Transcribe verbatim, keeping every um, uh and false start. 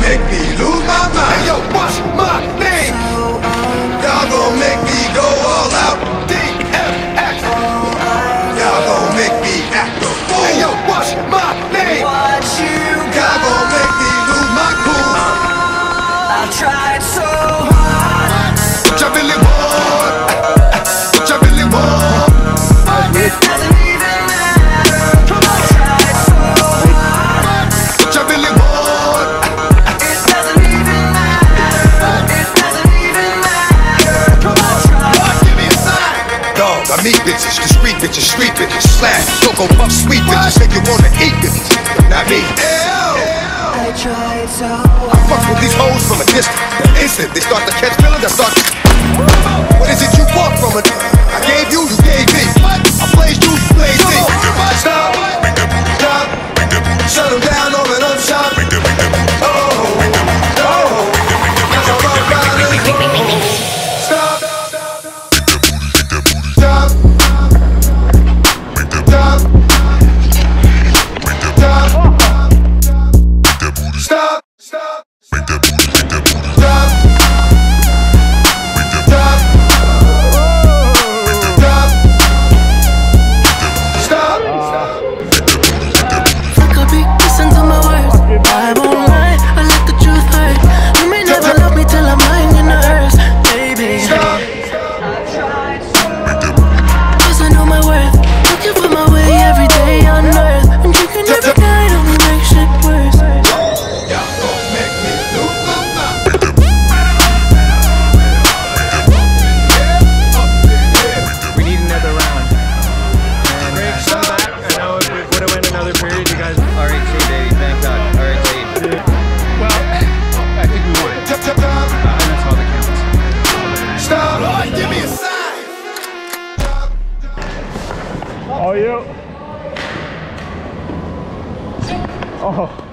make me lose my mind. Hey, yo, what's my name? Y'all gon' make me go all out. D F X. Y'all gon' make me act a fool. Hey, yo, what's my name? What you Y'all gon' make me lose my cool. I tried so hard. What y'all really want? What y'all really want? It doesn't even matter. I tried so hard. What y'all really want? It doesn't even matter. It doesn't even matter. I tried. Give me a sign. Dog, I meet bitches, the street bitches, street bitches, slash, cocoa puff, sweet bitches, make you wanna eat bitches. Not me. I tried so I fuck with these hoes from a distance. The instant they start to catch feelings, I start to... What is it you want from it? I gave you, you gave me. I blazed you, you blazed me. Stop, stop, shut them down on an upshot. Oh, oh, stop, stop, stop, stop, stop. Stop. Stop. Stop. Stop. Fuck a beat, listen to my words. I won't lie, I let the truth hurt. You may never love me till I'm lying in the earth, baby. Stop. Cause I know my worth. Looking for my way every day on earth. I'm drinking every night, only make shit worse. Y'all gon' make me lose my mind. We need another round. And Greg, come back. I know if we would have went another period, you guys. R H C, baby. Thank God. R H C. Well, I think we won. Stop. Stop. Uh, and that's all that counts. Stop. Lord, give me a sign. Oh, you. Oh.